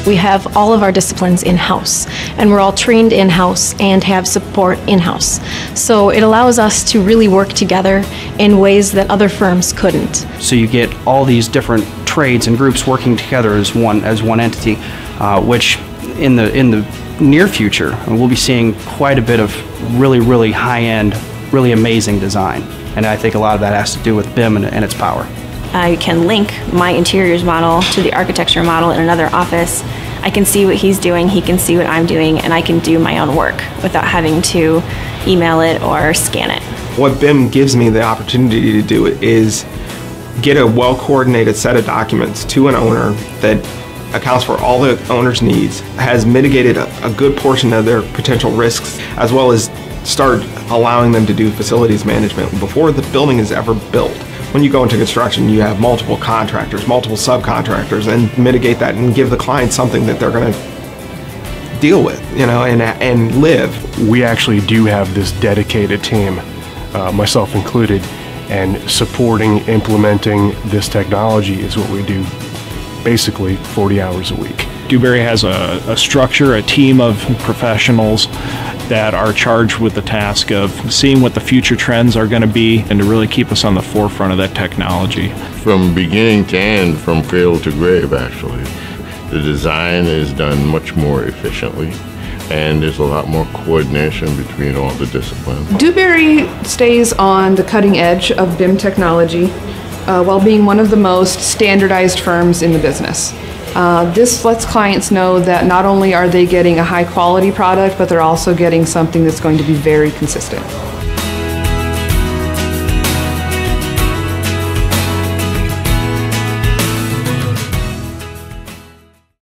We have all of our disciplines in-house, and we're all trained in-house and have support in-house. So it allows us to really work together in ways that other firms couldn't. So you get all these different trades and groups working together as one entity, which in the near future we'll be seeing quite a bit of really high-end, really amazing design. And I think a lot of that has to do with BIM and its power. I can link my interiors model to the architecture model in another office. I can see what he's doing, he can see what I'm doing, and I can do my own work without having to email it or scan it. What BIM gives me the opportunity to do is get a well-coordinated set of documents to an owner that accounts for all the owner's needs, has mitigated a good portion of their potential risks, as well as start allowing them to do facilities management before the building is ever built. When you go into construction, you have multiple contractors, multiple subcontractors, and mitigate that and give the client something that they're going to deal with, and live. We actually do have this dedicated team, myself included, and supporting, implementing this technology is what we do basically 40 hours a week. Dewberry has a structure, a team of professionals that are charged with the task of seeing what the future trends are going to be and to really keep us on the forefront of that technology. From beginning to end, from cradle to grave actually, the design is done much more efficiently and there's a lot more coordination between all the disciplines. Dewberry stays on the cutting edge of BIM technology while being one of the most standardized firms in the business. This lets clients know that not only are they getting a high quality product, but they're also getting something that's going to be very consistent.